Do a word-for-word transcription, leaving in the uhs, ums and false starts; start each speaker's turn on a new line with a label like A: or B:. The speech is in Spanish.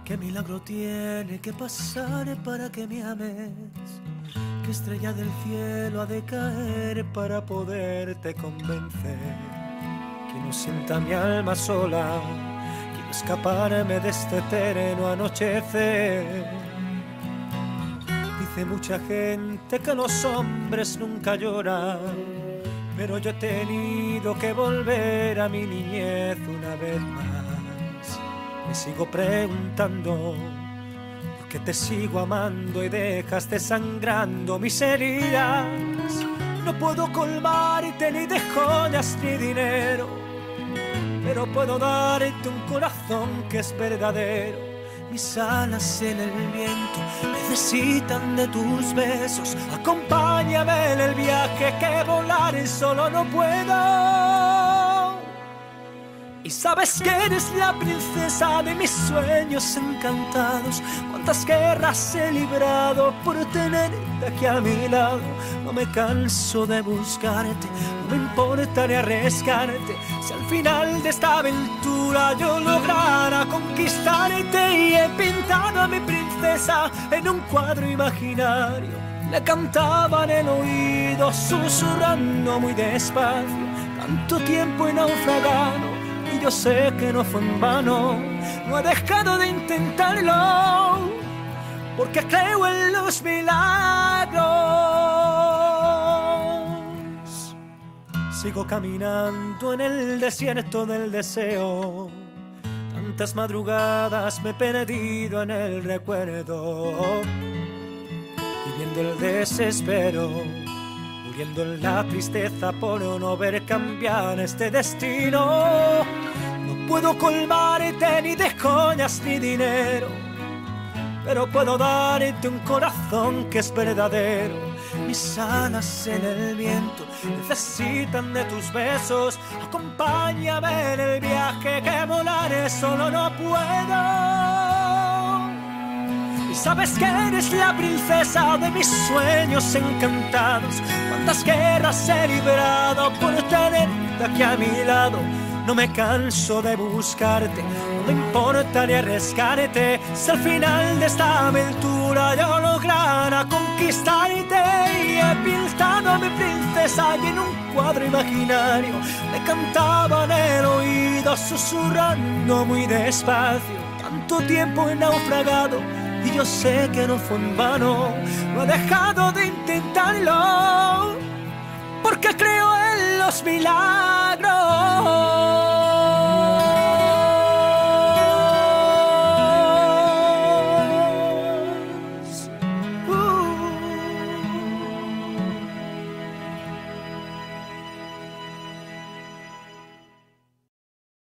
A: ¿Qué milagro tiene que pasar para que me ames? ¿Qué estrella del cielo ha de caer para poderte convencer? Que no sienta mi alma sola, quiero escaparme de este eterno anochecer. Dice mucha gente que los hombres nunca lloran, pero yo he tenido que volver a mi niñez una vez más. Me sigo preguntando por qué te sigo amando y dejas desangrando mis heridas. No puedo colmarte ni de joyas ni dinero, pero puedo darte un corazón que es verdadero. Mis alas en el viento necesitan de tus besos. Acompáñame en el viaje que volar solo no puedo. Y sabes que eres la princesa de mis sueños encantados. Cuántas guerras he librado por tenerte aquí a mi lado. No me canso de buscarte, no me importa ni arriesgarte. Si al final de esta aventura yo lograra conquistarte. Y he pintado a mi princesa en un cuadro imaginario. Le cantaba en el oído susurrando muy despacio. Tanto tiempo he naufragado y yo sé que no fue en vano. No he dejado de intentarlo porque creo en los milagros. Sigo caminando en el desierto del deseo. Tantas madrugadas me he perdido en el recuerdo, viviendo el desespero, muriendo en la tristeza por no ver cambiar este destino. No puedo colmarte ni de joyas ni dinero, pero puedo darte un corazón que es verdadero. Mis alas en el viento necesitan de tus besos. Acompáñame en el viaje que volaré solo no puedo. Y sabes que eres la princesa de mis sueños encantados. Cuántas guerras he librado por tenerte aquí a mi lado. No me canso de buscarte, no me importa ni arriesgarte. Si al final de esta aventura yo lograra conquistarte. Y he pintado a mi princesa y en un cuadro imaginario me cantaba en el oído susurrando muy despacio. Tanto tiempo he naufragado y yo sé que no fue en vano. No he dejado de intentarlo porque creo en los milagros.